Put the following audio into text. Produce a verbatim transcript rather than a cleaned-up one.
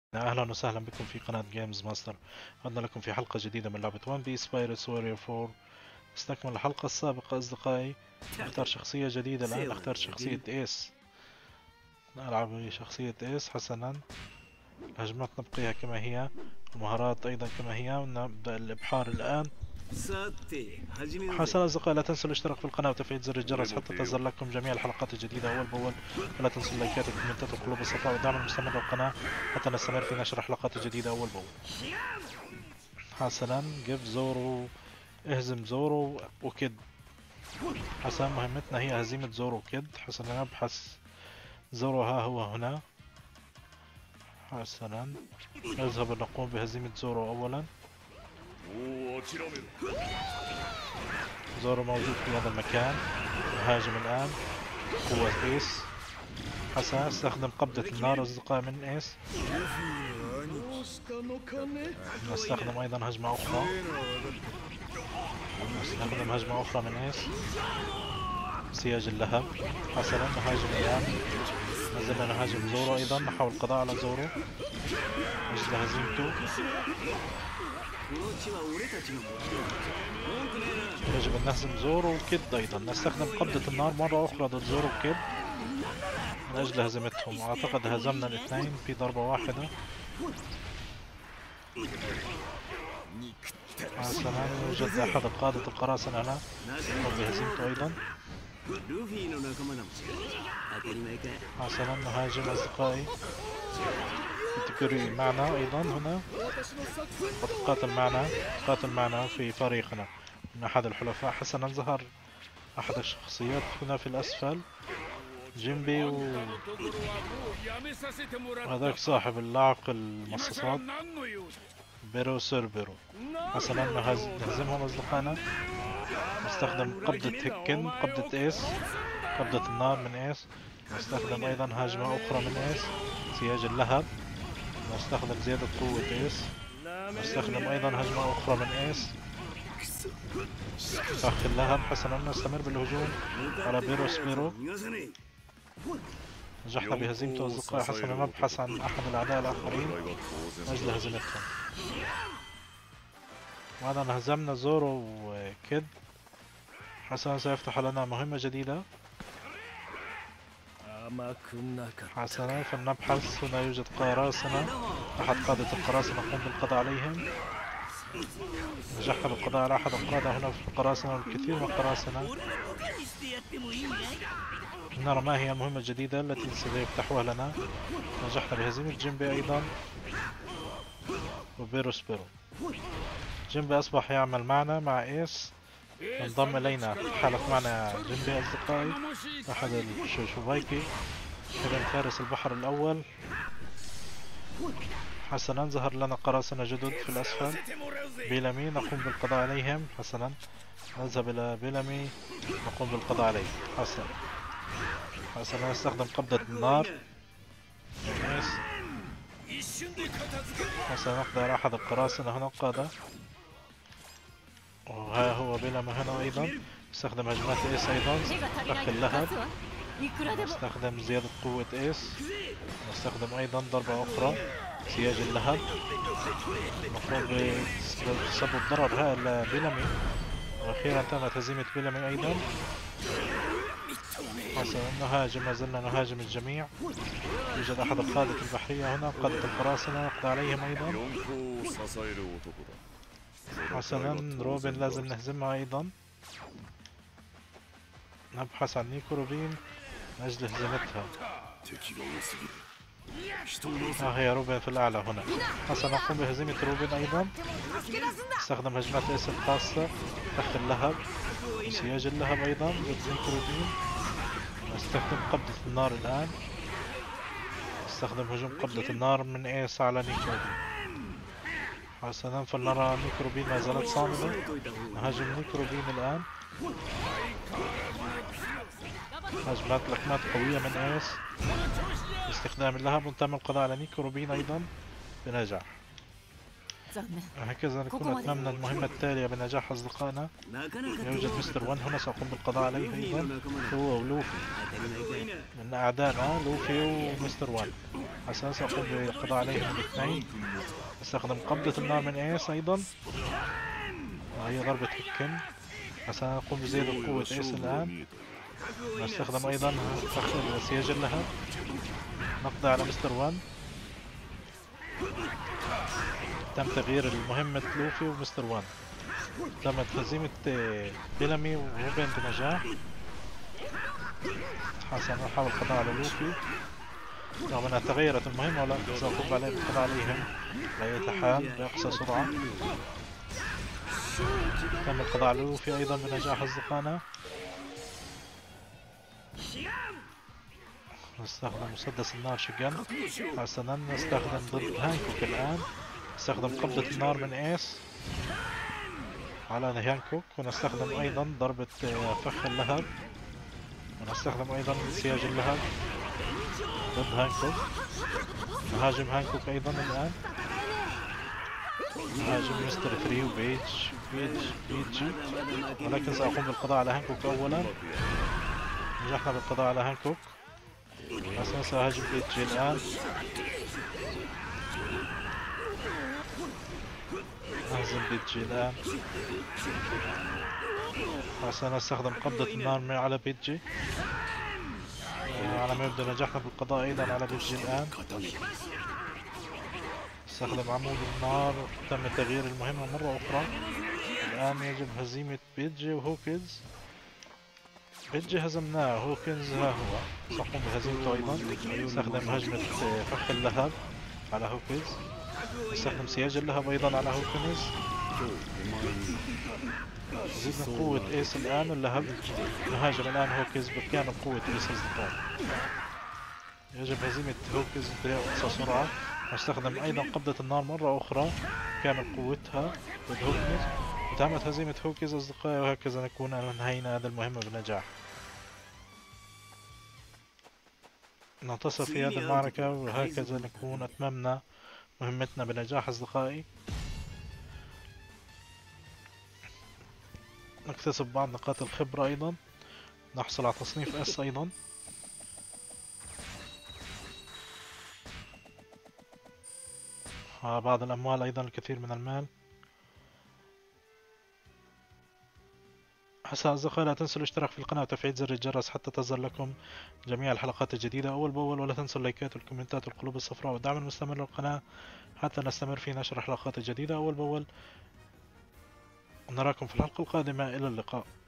أهلا وسهلا بكم في قناة جيمز ماستر. عدنا لكم في حلقة جديدة من لعبة ون بيس بايرتس وورير فور. استكمل الحلقة السابقة أصدقائي. نختار شخصية جديدة الآن، نختار شخصية إيس. نلعب بشخصية إيس حسنا. الهجمات نبقيها كما هي، المهارات أيضا كما هي، ونبدأ الإبحار الآن. حسنا أصدقائي، لا تنسوا الاشتراك في القناة وتفعيل زر الجرس حتى تصل لكم جميع الحلقات الجديدة أول بأول. ولا تنسوا اللايكات والكومنتات وقلوب الصفاء والدعم المستمر للقناة حتى نستمر في نشر الحلقات الجديدة أول بأول. حسنا جيف زورو، اهزم زورو وكيد. حسنا مهمتنا هي هزيمة زورو وكيد. حسنا نبحث زورو، ها هو هنا. حسنا نذهب نقوم بهزيمة زورو أولا. زورو موجود في هذا المكان. نهاجم الآن قوة إيس. حسنا استخدم قبضة النار أصدقائي من إيس. نستخدم أيضا هجمة أخرى. نستخدم هجمة أخرى من إيس. سياج اللهب. حسنا نهاجم الآن. نزلنا نهاجم زورو أيضا، نحاول القضاء على زورو أجل هزيمته. يجب أن نهزم زورو وكيد أيضا. نستخدم قبضة النار مرة أخرى ضد زورو وكيد من أجل هزيمتهم. أعتقد هزمنا الاثنين في ضربة واحدة. حسنا يوجد أحد قادة القراصنة هنا قام بهزيمته أيضا. حسنا نهاجم أصدقائي. تكوري معنا أيضا هنا، قاتل معنا قاتل معنا في فريقنا من أحد الحلفاء. حسنا ظهر أحد الشخصيات هنا في الأسفل، جيمبي و... وهذاك صاحب اللعق المصاصات بيرو سيربيرو. حسنا نهزمهم أصدقائنا. نستخدم قبضة هيكن، قبضة إيس، قبضة النار من إيس. نستخدم أيضا هجمة أخرى من إيس، سياج اللهب. نستخدم زيادة قوة إيس. نستخدم أيضا هجمة أخرى من إيس، فخ اللهب. حسنا نستمر بالهجوم على بيرو سبيرو. نجحنا بهزيمته أصدقائي. حسنا نبحث عن أحد الأعداء الآخرين من أجل هزيمتهم. وهذا هزمنا زورو وكيد. حسنا سيفتح لنا مهمة جديدة. حسنا فلنبحث. هنا يوجد قراصنة، أحد قادة القراصنة نقوم بالقضاء عليهم. نجحنا بالقضاء على أحد القادة هنا في القراصنة والكثير من القراصنة. نرى ما هي المهمة الجديدة التي سيفتحوها لنا. نجحنا بهزيمة جيمبي أيضا وبيرو سبيرو. جيمبي أصبح يعمل معنا مع إيس، انضم إلينا. حالف معنا جيمبي أصدقائي، أحد الشوشوفايكي، ابن فارس البحر الأول. حسنا ظهر لنا قراصنة جدد في الأسفل. بيلامي نقوم بالقضاء عليهم. حسنا نذهب إلى بيلامي نقوم بالقضاء عليه. حسنا حسنا نستخدم قبضة النار. حسنا نقضي على أحد القراصنة هنا قادة. وها هو بيلامي هنا أيضا. نستخدم هجمات إيس أيضا، فخ اللهب. نستخدم زيادة قوة إيس. نستخدم أيضا ضربة أخرى، سياج اللهب. نقوم بسبب ضرر هائل لبيلامي، وأخيرا تمت هزيمة بيلامي أيضا. حسنا نهاجم، ما زلنا نهاجم الجميع. يوجد أحد القادة البحرية هنا، قادة القراصنة، نقضي عليهم أيضا. حسنا روبن لازم نهزمها أيضا. نبحث عن نيكو روبين من أجل هزيمتها. ها هي روبن في الأعلى هنا. حسنا نقوم بهزيمة روبن أيضا. نستخدم هجمات إيس الخاصة، فخ اللهب وسياج اللهب أيضا ضد نيكو روبين. نستخدم قبضة النار الآن. نستخدم هجوم قبضة النار من إيس على نيكو روبين. حسنا فلنرى نيكو روبين ما زالت صامدة. نهاجم نيكو روبين الآن. هجمات لكمات قوية من إيس باستخدام اللهب، وتم القضاء على نيكو روبين أيضا بنجاح. هكذا نكون أتممنا المهمة التالية بنجاح أصدقائنا. يوجد مستر وان هنا، سأقوم بالقضاء عليه أيضا، هو ولوفي من أعدائنا، لوفي ومستر وان. حسنا سأقوم بالقضاء عليهم الاثنين. استخدم قبضة النار من ايس أيضا، وهي ضربة هوكن. حسنا نقوم بزيادة قوة ايس الآن. نستخدم أيضا فخ سياج اللهب، نقضي على مستر وان. تم تغيير المهمة لوفي ومستر وان. تمت هزيمة بيلامي وروبين بنجاح. حسنا نحاول القضاء على لوفي رغم أنها تغيرت المهمة، ولكن سأقوم عليهم القضاء عليهم بأية حال بأقصى سرعة. تم القضاء على لوفي أيضا بنجاح أصدقائنا. نستخدم مسدس النار شجن. حسنا نستخدم ضد هانكوك الآن. نستخدم قبضة النار من ايس على هانكوك، ونستخدم أيضا ضربة فخ اللهب، ونستخدم أيضا سياج اللهب ضد هانكوك. نهاجم هانكوك أيضا الآن. نهاجم مستر ثري وبيج بيج بيجي، ولكن سأقوم بالقضاء على هانكوك أولا. نجحنا بالقضاء على هانكوك. حسنا سأهاجم بيجي الآن. أهزم بيجي الآن. حسنا أستخدم قبضة النار على بيجي. على ما يبدو نجحنا بالقضاء أيضا على بيجي الآن. استخدم عمود النار. تم تغيير المهمة مرة أخرى. الآن يجب هزيمة بيجي وهوكنز. بيجي هزمناه، هوكنز ها هو، سأقوم بهزيمته أيضا. استخدم هجمة فخ اللهب على هوكنز. استخدم سياج اللهب أيضا على هوكنز. زيد من قوة ايس الآن اللهب. نهاجم الآن هوكنز بكامل قوة ايس أصدقائي. يجب هزيمة هوكنز بأقصى سرعة. نستخدم أيضا قبضة النار مرة أخرى كامل قوتها ضد هوكنز. وتمت هزيمة هوكنز أصدقائي، وهكذا نكون أنهينا هذه المهمة بنجاح. ننتصر في هذه المعركة، وهكذا نكون أتممنا مهمتنا بنجاح أصدقائي. نكتسب بعض نقاط الخبرة أيضا. نحصل على تصنيف اس أيضا. بعض الأموال أيضا، الكثير من المال. حسنا أصدقائي، لا تنسوا الاشتراك في القناة وتفعيل زر الجرس حتى تظهر لكم جميع الحلقات الجديدة أول بأول، ولا تنسوا اللايكات والكومنتات والقلوب الصفراء والدعم المستمر للقناة حتى نستمر في نشر الحلقات الجديدة أول بأول. نراكم في الحلقة القادمة، إلى اللقاء.